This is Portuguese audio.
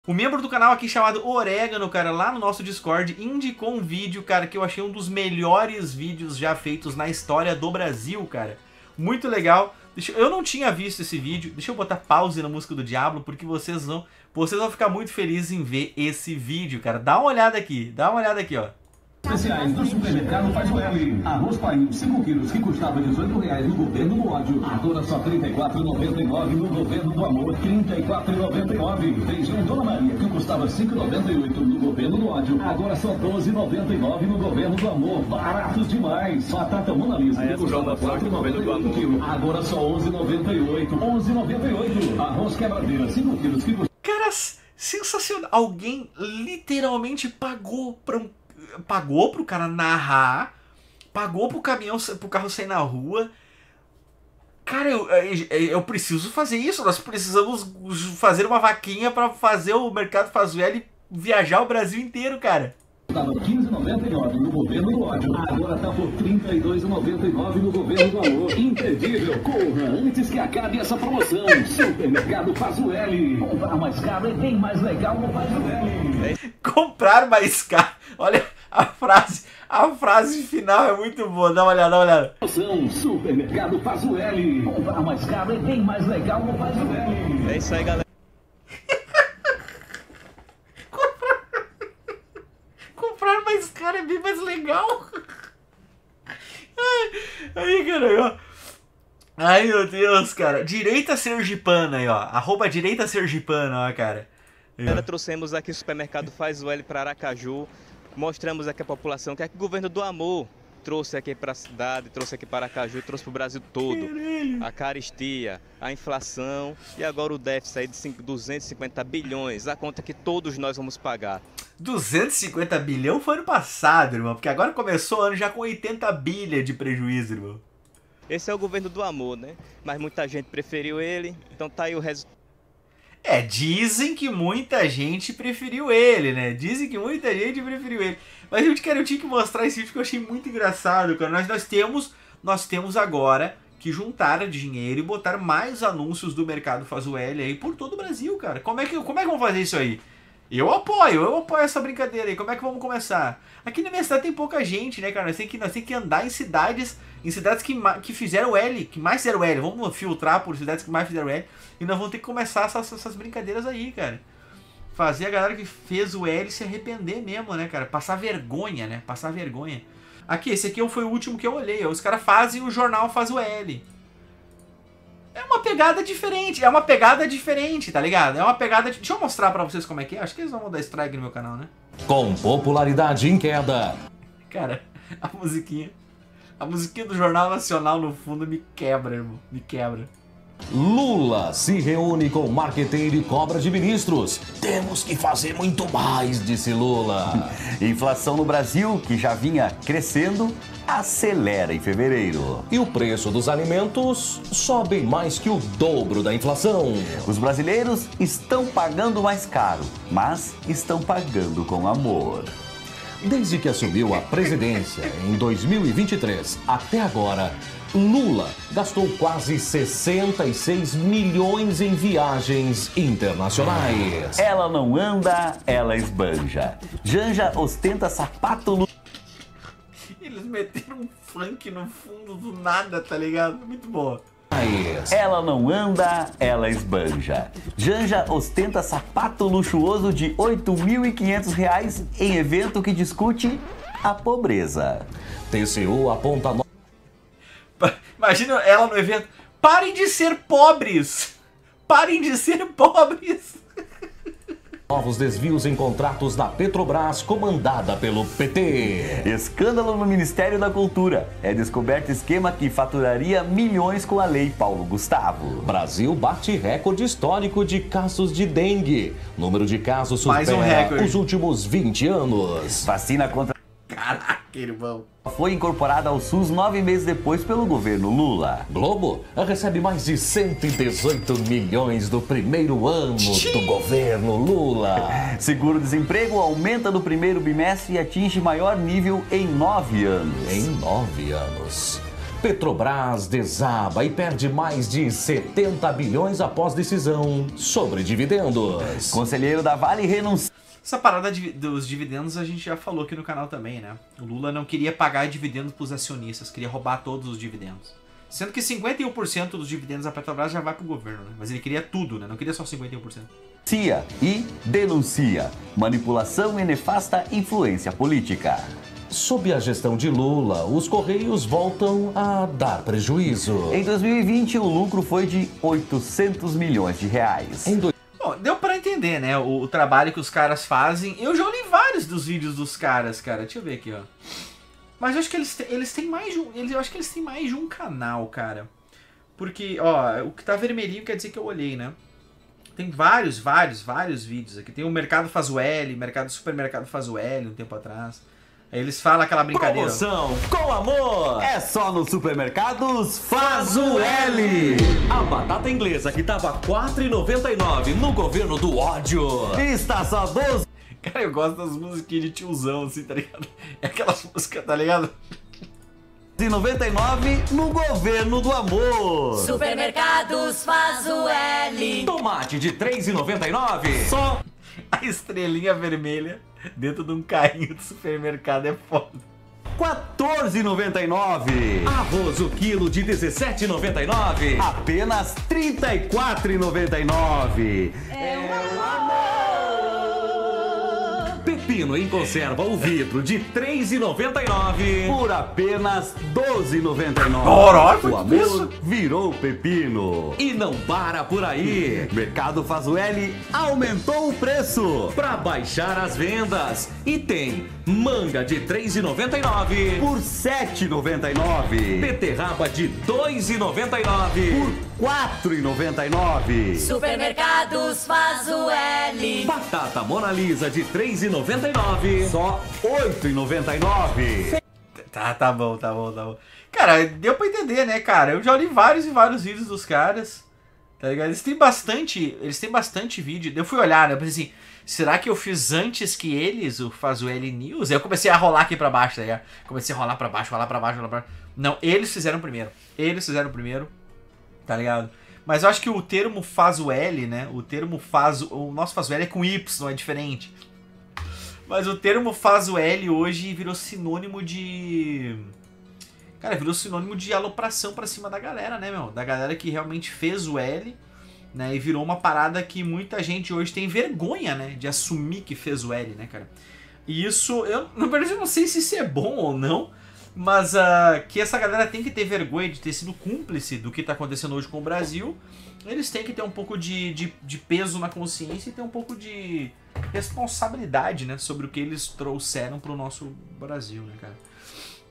O membro do canal aqui chamado Orégano, cara, lá no nosso Discord, indicou um vídeo, cara, que eu achei um dos melhores vídeos já feitos na história do Brasil, cara. Muito legal. Eu não tinha visto esse vídeo. Deixa eu botar pause na música do Diablo, porque vocês vão ficar muito felizes em ver esse vídeo, cara. Dá uma olhada aqui, ó. Especiais do supermercado Faz o L. Arroz painho 5 quilos que custava R$18 no governo do ódio. Agora só R$34,99 no governo do amor. R$34,99. Feijão Dona Maria que custava R$5,98 no governo do ódio. Agora só R$12,99 no governo do amor. Barato demais. Batata Mona Lisa que custava R$4,98 quilo. Agora só R$11,98. R$11,98. Arroz quebradeira 5 quilos que custava... Caras, sensacional. Alguém literalmente pagou pro cara narrar, pagou pro carro sair na rua. Cara, eu preciso fazer isso. Nós precisamos fazer uma vaquinha pra fazer o Mercado Fazwell viajar o Brasil inteiro, cara. Estava R$15,99 no governo do ódio. Agora tá por R$32,99 no governo do amor. Imperdível. Corra antes que acabe essa promoção. Supermercado Fazwell. Comprar mais caro é bem mais legal no Fazwell. Comprar mais caro. Olha a frase final é muito boa. Dá uma olhada. Supermercado Fazwell. Comprar mais caro é bem mais legal no Fazwell. É isso aí, galera. Comprar mais caro é bem mais legal. Aí, cara, ó. Ai, meu Deus, cara. Direita Sergipana aí, ó. @direita Sergipana, ó, cara. Agora trouxemos aqui o supermercado Fazwell para Aracaju. Mostramos aqui a população que o governo do amor trouxe aqui para a cidade, trouxe aqui para Aracaju, trouxe para o Brasil todo. A carestia, a inflação e agora o déficit aí de 250 bilhões, a conta que todos nós vamos pagar. 250 bilhão foi ano passado, irmão, porque agora começou o ano já com 80 bilhões de prejuízo, irmão. Esse é o governo do amor, né? Mas muita gente preferiu ele, então tá aí o resultado. Dizem que muita gente preferiu ele, né? Dizem que muita gente preferiu ele. Mas eu tinha que mostrar esse vídeo porque eu achei muito engraçado, cara. Nós temos agora que juntar dinheiro e botar mais anúncios do Mercado Fazwell aí por todo o Brasil, cara. Como é que vamos fazer isso aí? Eu apoio essa brincadeira aí. Como é que vamos começar? Aqui na minha cidade tem pouca gente, né, cara? Nós temos que andar em cidades que fizeram L, que mais fizeram L. Vamos filtrar por cidades que mais fizeram L. E nós vamos ter que começar essas brincadeiras aí, cara. Fazer a galera que fez o L se arrepender mesmo, né, cara? Passar vergonha, né? Passar vergonha. Aqui, esse aqui foi o último que eu olhei. Os caras fazem o jornal Faz o L. É uma pegada diferente, tá ligado? É uma pegada... Deixa eu mostrar pra vocês como é que é. Acho que eles vão dar strike no meu canal, né? Com popularidade em queda. Cara, a musiquinha do Jornal Nacional no fundo me quebra, irmão. Me quebra. Lula se reúne com marqueteiro e cobra de ministros. Temos que fazer muito mais, disse Lula. Inflação no Brasil, que já vinha crescendo, acelera em fevereiro. E o preço dos alimentos sobe mais que o dobro da inflação. Os brasileiros estão pagando mais caro, mas estão pagando com amor. Desde que assumiu a presidência em 2023 até agora, Lula gastou quase 66 milhões em viagens internacionais. Ela não anda, ela esbanja. Janja ostenta sapato... Eles meteram um funk no fundo do nada, tá ligado? Muito boa. Ela não anda, ela esbanja. Janja ostenta sapato luxuoso de R$ 8.500 em evento que discute a pobreza. TCU aponta... Imagina ela no evento. Parem de ser pobres! Parem de ser pobres! Novos desvios em contratos da Petrobras, comandada pelo PT. Escândalo no Ministério da Cultura. É descoberto esquema que faturaria milhões com a Lei Paulo Gustavo. Brasil bate recorde histórico de casos de dengue. Número de casos supera os últimos 20 anos. Vacina contra... Caraca, irmão. Foi incorporada ao SUS 9 meses depois pelo governo Lula. Globo recebe mais de 118 milhões do primeiro ano do governo Lula. Seguro-desemprego aumenta no primeiro bimestre e atinge maior nível em 9 anos. Em 9 anos. Petrobras desaba e perde mais de 70 bilhões após decisão sobre dividendos. Conselheiro da Vale renuncia. Essa parada dos dividendos a gente já falou aqui no canal também, né? O Lula não queria pagar dividendos pros acionistas, queria roubar todos os dividendos. Sendo que 51% dos dividendos da Petrobras já vai pro governo, né? Mas ele queria tudo, né? Não queria só 51%. E denuncia manipulação e nefasta influência política. Sob a gestão de Lula, os Correios voltam a dar prejuízo. Em 2020, o lucro foi de 800 milhões de reais. Bom, deu pra entender, né? O trabalho que os caras fazem. Eu já olhei vários dos vídeos dos caras, cara. Deixa eu ver aqui, ó. Mas eu acho que eles têm mais de um. Eu acho que eles têm mais de um canal, cara. Porque, ó, o que tá vermelhinho quer dizer que eu olhei, né? Tem vários vídeos aqui. Tem o Mercado Faz o L, Supermercado Faz o L, um tempo atrás. Aí eles falam aquela brincadeira. Promoção com amor! É só nos supermercados Faz o L! A batata inglesa que tava R$ 4,99 no governo do ódio. Está só 12. Cara, eu gosto das musiquinhas de tiozão, assim, tá ligado? É aquelas músicas, tá ligado? R$1,99 no governo do amor. Supermercados Faz o L. Tomate de R$ 3,99. Só A estrelinha vermelha dentro de um carrinho de supermercado é foda. R$14,99. Arroz o quilo de R$ 17,99. Apenas R$34,99. Pepino em conserva o vidro de R$ 3,99. Por apenas R$12,99. Caraca, O que amor isso? virou pepino. E não para por aí. Mercado Faz o L aumentou o preço. Para baixar as vendas. E tem manga de R$ 3,99. Por R$7,99. Beterraba de R$ 2,99. Por R$4,99. Supermercados Faz o L. Batata Mona Lisa de R$ 3,99. Só R$8,99. Tá bom. Cara, deu pra entender, né, cara? Eu já li vários vídeos dos caras, tá ligado? Eles têm bastante vídeo. Eu fui olhar, né? Eu pensei assim, será que eu fiz antes que eles o Faz o L News? Aí eu comecei a rolar aqui pra baixo, tá ligado? Comecei a rolar pra baixo. Não, eles fizeram primeiro, tá ligado? Mas eu acho que o termo Faz o L, né? O nosso Faz o L é com Y, é diferente. Mas o termo Faz o L hoje virou sinônimo de... Cara, virou sinônimo de alopração pra cima da galera, né, meu? Da galera que realmente fez o L, né? E virou uma parada que muita gente hoje tem vergonha, né? De assumir que fez o L, né, cara? E isso, na verdade, eu não sei se isso é bom ou não, mas que essa galera tem que ter vergonha de ter sido cúmplice do que tá acontecendo hoje com o Brasil. Eles têm que ter um pouco de peso na consciência e ter um pouco de responsabilidade, né, sobre o que eles trouxeram pro nosso Brasil, né, cara?